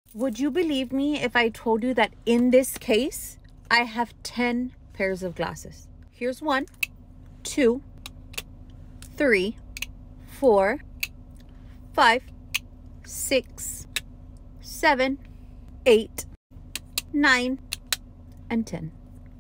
Would you believe me if I told you that in this case, I have 10 pairs of glasses? Here's 1, 2, 3, 4, 5, 6, 7, 8, 9, and 10.